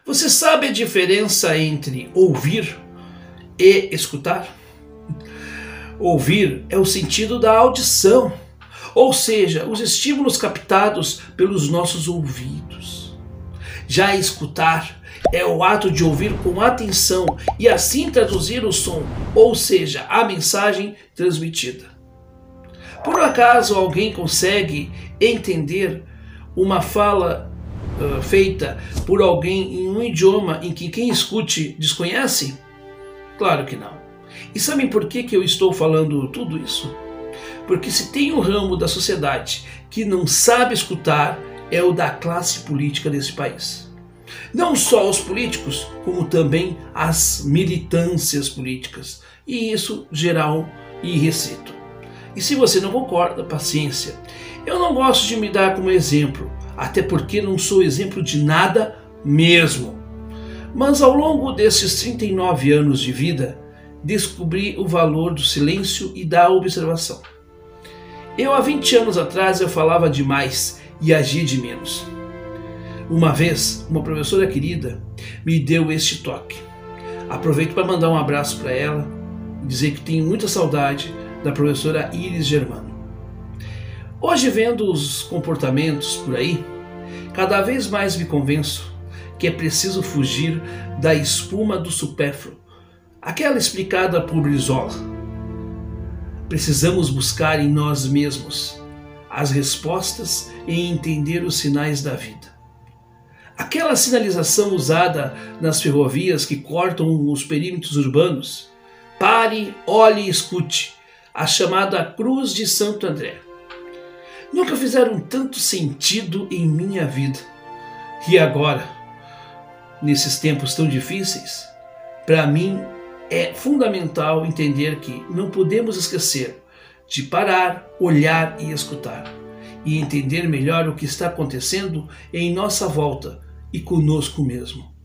Você sabe a diferença entre ouvir e escutar? Ouvir é o sentido da audição, ou seja, os estímulos captados pelos nossos ouvidos. Já escutar é o ato de ouvir com atenção e assim traduzir o som, ou seja, a mensagem transmitida. Por acaso alguém consegue entender uma fala feita por alguém em um idioma em que quem escute desconhece? Claro que não. E sabem por que eu estou falando tudo isso? Porque se tem um ramo da sociedade que não sabe escutar, é o da classe política desse país. Não só os políticos, como também as militâncias políticas. E isso geral e restrito. E se você não concorda, paciência. Eu não gosto de me dar como exemplo, até porque não sou exemplo de nada mesmo. Mas ao longo desses 39 anos de vida, descobri o valor do silêncio e da observação. Há 20 anos atrás eu falava demais e agia de menos. Uma vez, uma professora querida me deu este toque. Aproveito para mandar um abraço para ela e dizer que tenho muita saudade da professora Iris Germano. Hoje, vendo os comportamentos por aí, cada vez mais me convenço que é preciso fugir da espuma do supérfluo, aquela explicada por Brizola. Precisamos buscar em nós mesmos as respostas e entender os sinais da vida. Aquela sinalização usada nas ferrovias que cortam os perímetros urbanos, pare, olhe e escute, a chamada Cruz de Santo André. Nunca fizeram tanto sentido em minha vida. E agora, nesses tempos tão difíceis, para mim é fundamental entender que não podemos esquecer de parar, olhar e escutar, e entender melhor o que está acontecendo em nossa volta e conosco mesmo.